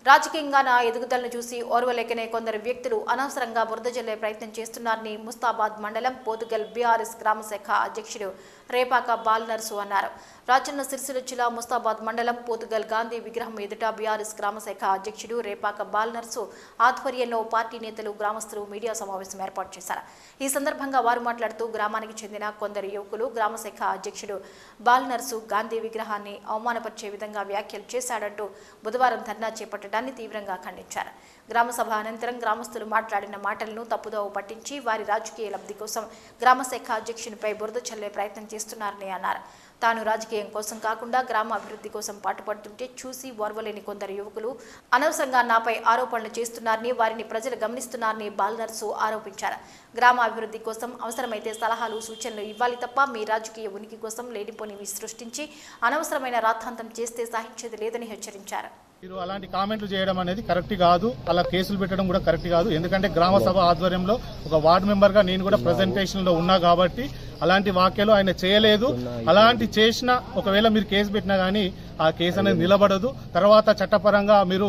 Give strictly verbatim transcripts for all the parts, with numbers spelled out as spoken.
రాజకీయంగా నా ఎదుగుదలను చూసి ఓర్వలేకనే కొందరు వ్యక్తులు అనవసరంగా బురద జల్లే ప్రయత్నం చేస్తున్నారని ముస్తాబాద్ మండలం పోతుగల్ బీఆర్ఎస్ గ్రామ శాఖ అధ్యక్షుడు రేపాక బాలనర్సు అన్నారు. రాజన్న సిరిసిల్ల జిల్లా ముస్తాబాద్ మండలం పోతుగల్ గాంధీ విగ్రహం ఎదుట బీఆర్ఎస్ గ్రామ శాఖ అధ్యక్షుడు రేపాక బాలనర్సు ఆధ్వర్యంలో పార్టీ నేతలు గ్రామస్తులు మీడియా సమావేశం ఏర్పాటు చేశారు. ఈ సందర్భంగా వారు మాట్లాడుతూ గ్రామానికి చెందిన కొందరు యువకులు గ్రామ శాఖ అధ్యక్షుడు బాలనర్సు గాంధీ విగ్రహాన్ని అవమానపరిచే విధంగా వ్యాఖ్యలు చేశాడంటూ బుధవారం ధర్నా చేపట్టడాన్ని తీవ్రంగా ఖండించారు. గ్రామ సభ అనంతరం గ్రామస్తులు మాట్లాడిన మాటలను తప్పుదోవ పట్టించి వారి రాజకీయ లబ్ధి కోసం గ్రామ శాఖ అధ్యక్షునిపై బురద చల్లే ప్రయత్నం చేస్తున్నారని అన్నారు. తాను రాజకీయం కోసం కాకుండా గ్రామ అభివృద్ధి కోసం పాటుపడుతుంటే చూసి ఓర్వలేని కొందరు యువకులు అనవసరంగా నాపై ఆరోపణలు చేస్తున్నారని వారిని ప్రజలు గమనిస్తున్నారని బాలనర్సు ఆరోపించారు. గ్రామ అభివృద్ధి కోసం అవసరమైతే సలహాలు సూచనలు ఇవ్వాలి తప్ప మీ రాజకీయ ఉనికి కోసం లేనిపోనివి సృష్టించి అనవసరమైన రాద్ధాంతం చేస్తే సహించేది లేదని హెచ్చరించారు. మీరు అలాంటి కామెంట్లు చేయడం అనేది కరెక్ట్ కాదు, అలా కేసులు పెట్టడం కూడా కరెక్ట్ కాదు. ఎందుకంటే గ్రామ సభ ఆధ్వర్యంలో ఒక వార్డు మెంబర్ గా నేను కూడా ప్రెజెంటేషన్ లో ఉన్నా కాబట్టి అలాంటి వ్యాఖ్యలు ఆయన చేయలేదు. అలాంటి చేసినా ఒకవేళ మీరు కేసు పెట్టినా గానీ ఆ కేసు అనేది నిలబడదు. తర్వాత చట్టపరంగా మీరు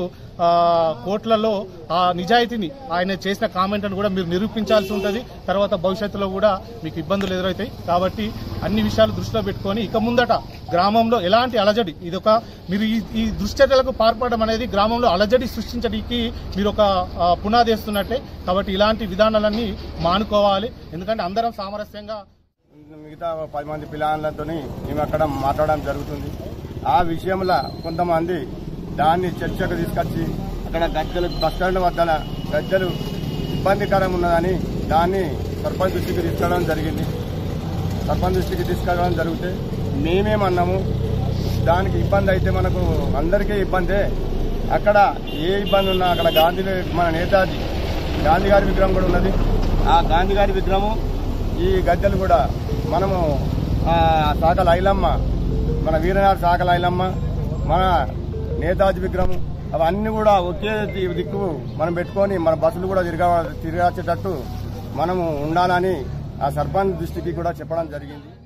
కోర్టులలో ఆ నిజాయితీని ఆయన చేసిన కామెంట్లను కూడా మీరు నిరూపించాల్సి ఉంటుంది. తర్వాత భవిష్యత్తులో కూడా మీకు ఇబ్బందులు ఎదురవుతాయి. కాబట్టి అన్ని విషయాలు దృష్టిలో పెట్టుకొని ఇక ముందట గ్రామంలో ఎలాంటి అలజడి ఇదొక మీరు ఈ దుశ్చర్యలకు పాల్పడడం అనేది గ్రామంలో అలజడి సృష్టించడానికి మీరు ఒక పునాది వేస్తున్నట్టే. కాబట్టి ఇలాంటి విధానాలన్నీ మానుకోవాలి. ఎందుకంటే అందరం సామరస్యంగా మిగతా పది మంది పిల్లలతో మేము అక్కడ మాట్లాడడం జరుగుతుంది. ఆ విషయంలో కొంతమంది దాన్ని చర్చకు తీసుకొచ్చి అక్కడ గద్దెలు బస్టాండ్ వద్ద గద్దెలు ఇబ్బందికరంగా ఉన్నదని దాన్ని సర్పంచ్ దృష్టికి తీసుకెళ్ళడం జరిగింది. సర్పంచ్ దృష్టికి తీసుకెళ్ళడం జరిగితే మేమేమన్నాము, దానికి ఇబ్బంది అయితే మనకు అందరికీ ఇబ్బందే. అక్కడ ఏ ఇబ్బంది ఉన్నా అక్కడ గాంధీ మన నేతాజీ గాంధీ గారి విగ్రహం కూడా ఉన్నది. ఆ గాంధీ గారి విగ్రహము ఈ గద్దెలు కూడా మనము సాకల ఐలమ్మ మన వీరనాథ్ సాకల ఐలమ్మ మన నేతాజీ విగ్రహం అవన్నీ కూడా ఒకే దిక్కు మనం పెట్టుకొని మన బస్సులు కూడా తిరగా తిరగచ్చేటట్టు మనము ఉండాలని ఆ సర్పంచ్ దృష్టికి కూడా చెప్పడం జరిగింది.